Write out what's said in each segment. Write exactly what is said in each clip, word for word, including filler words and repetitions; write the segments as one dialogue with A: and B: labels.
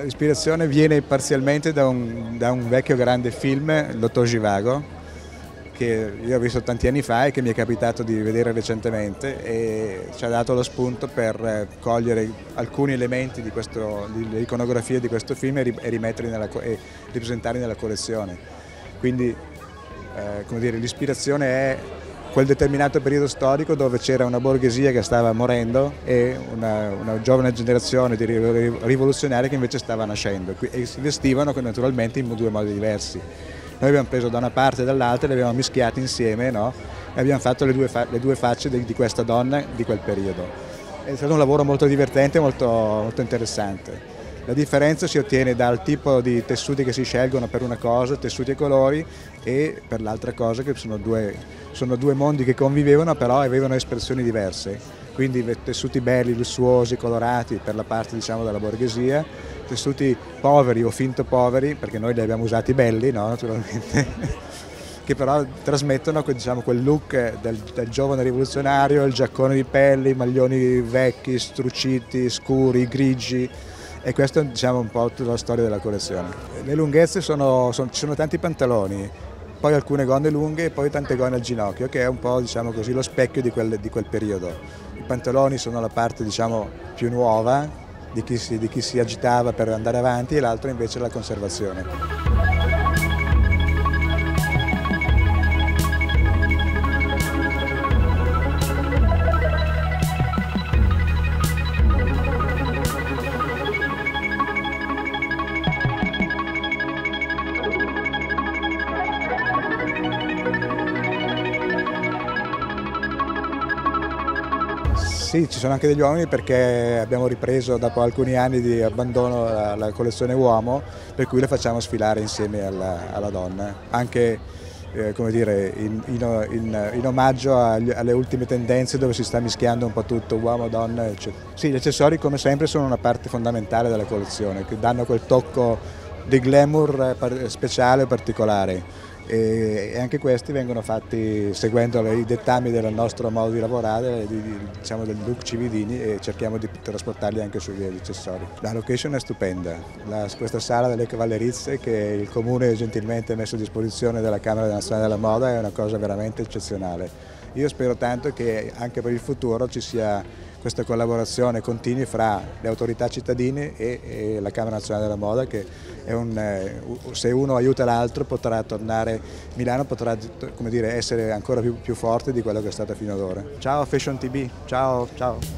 A: l'ispirazione viene parzialmente da un, da un vecchio grande film, Dottor Zhivago, che io ho visto tanti anni fa e che mi è capitato di vedere recentemente, e ci ha dato lo spunto per cogliere alcuni elementi di questo, dell'iconografia di questo film e rimetterli nella, e ripresentarli nella collezione. Quindi eh, come dire, l'ispirazione è quel determinato periodo storico dove c'era una borghesia che stava morendo e una, una giovane generazione di rivoluzionari che invece stava nascendo, e si vestivano naturalmente in due modi diversi. Noi abbiamo preso da una parte e dall'altra e li abbiamo mischiati insieme, no? E abbiamo fatto le due, fa le due facce di, di questa donna di quel periodo. È stato un lavoro molto divertente e molto, molto interessante. La differenza si ottiene dal tipo di tessuti che si scelgono per una cosa, tessuti e colori, e per l'altra cosa che sono due, sono due mondi che convivevano però avevano espressioni diverse. Quindi tessuti belli, lussuosi, colorati per la parte, diciamo, della borghesia, tessuti poveri o finto poveri, perché noi li abbiamo usati belli, no? Naturalmente, che però trasmettono, diciamo, quel look del, del giovane rivoluzionario, il giaccone di pelle, i maglioni vecchi, strucciti, scuri, grigi. E questa è, diciamo, un po' tutta la storia della collezione. Le lunghezze sono, sono, ci sono tanti pantaloni, poi alcune gonne lunghe e poi tante gonne al ginocchio, che è un po', diciamo così, lo specchio di quel, di quel periodo. I pantaloni sono la parte, diciamo, più nuova di chi, si, di chi si agitava per andare avanti, e l'altro invece è la conservazione. Sì, ci sono anche degli uomini, perché abbiamo ripreso dopo alcuni anni di abbandono la, la collezione uomo, per cui le facciamo sfilare insieme alla, alla donna, anche eh, come dire, in, in, in, in omaggio agli, alle ultime tendenze dove si sta mischiando un po' tutto, uomo, donna, eccetera. Sì, gli accessori come sempre sono una parte fondamentale della collezione, che danno quel tocco di glamour speciale e particolare. E anche questi vengono fatti seguendo i dettami del nostro modo di lavorare, di, diciamo, del look Cividini, e cerchiamo di trasportarli anche sugli accessori. La location è stupenda, la, questa sala delle cavallerizze che il Comune gentilmente ha messo a disposizione della Camera Nazionale della Moda è una cosa veramente eccezionale. Io spero tanto che anche per il futuro ci sia questa collaborazione continui fra le autorità cittadine e, e la Camera Nazionale della Moda, che è un, eh, se uno aiuta l'altro potrà tornare, Milano potrà, come dire, essere ancora più, più forte di quello che è stata fino ad ora. Ciao Fashion T V, ciao, ciao.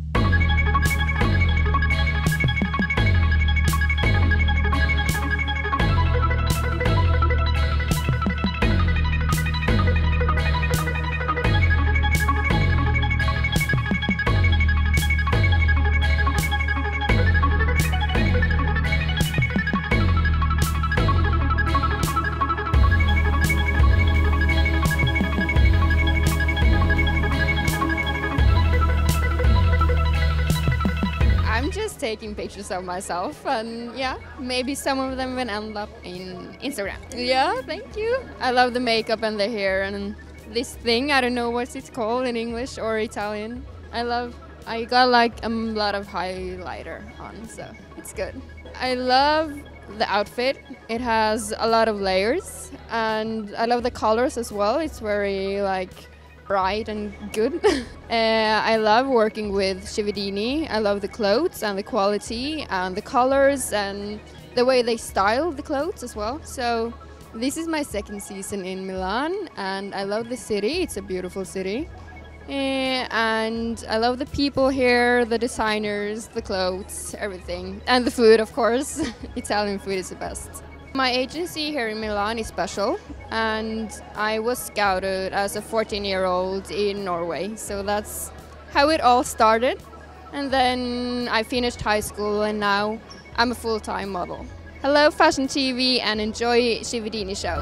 B: Taking pictures of myself, and yeah, maybe some of them will end up in Instagram. Yeah, thank you. I love the makeup and the hair and this thing, I don't know what it's called in English or Italian. I love, I got like a lot of highlighter on, so it's good. I love the outfit. It has a lot of layers, and I love the colors as well. It's very like bright and good. uh, I love working with Cividini. I love the clothes and the quality and the colors and the way they style the clothes as well. So this is my second season in Milan, and I love the city. It's a beautiful city. Uh, and I love the people here, the designers, the clothes, everything. And the food, of course. Italian food is the best. My agency here in Milan is special, and I was scouted as a fourteen-year-old in Norway, so that's how it all started. And then I finished high school, and now I'm a full-time model. Hello Fashion T V, and enjoy Cividini show.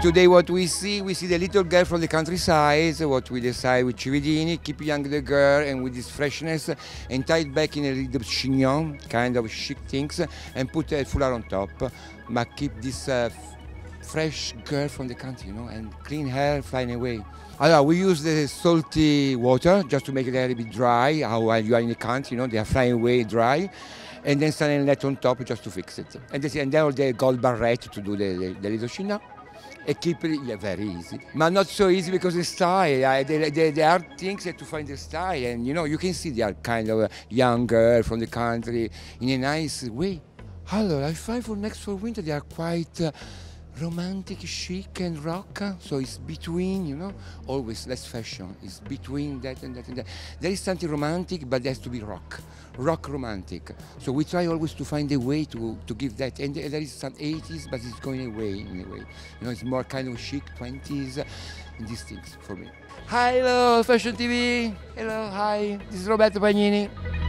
C: today what we see, we see the little girl from the countryside, what we decide with Cividini, keep young the girl and with this freshness, and tie it back in a little chignon, kind of chic things, and put a foulard on top, but keep this uh, fresh girl from the country, you know, and clean hair flying away. Alors, we use the salty water just to make it a little bit dry, how while you are in the country, you know, they are flying away dry. And then standing net on top just to fix it. And, this, and then all the gold barrette to do the, the, the little chignon. And keep it, yeah, very easy. But not so easy because the style, uh, the, the, the hard things to find the style. And you know, you can see they are kind of a young girl from the country in a nice way. Hello, I find for next for winter they are quite uh, romantic, chic and rock, so it's between, you know, always less fashion, it's between that and that and that. There is something romantic, but there has to be rock, rock romantic. So we try always to find a way to, to give that, and there is some eighties, but it's going away in a way. You know, it's more kind of chic, twenties, and these things for me. Hi, hello, Fashion T V, hello, hi, this is Roberto Pagnini.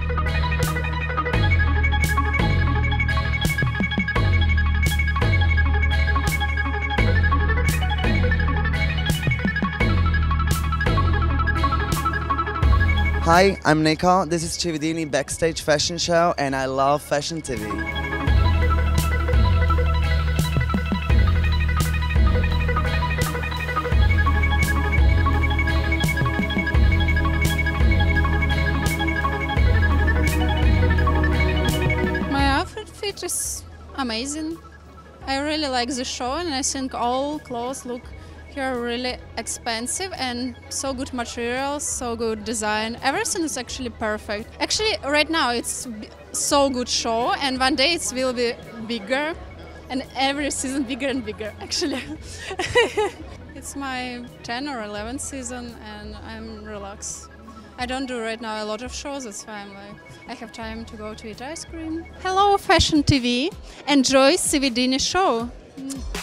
D: Hi, I'm Nico. This is Cividini Backstage Fashion Show, and I love Fashion T V.
E: My outfit is amazing. I really like the show, and I think all clothes look here really expensive and so good materials, so good design. Everything is actually perfect. Actually, right now it's so good show, and one day it will be bigger, and every season bigger and bigger. Actually, it's my tenth or eleventh season, and I'm relaxed. I don't do right now a lot of shows. That's why I'm like, I have time to go to eat ice cream. Hello, Fashion T V. Enjoy Cividini show.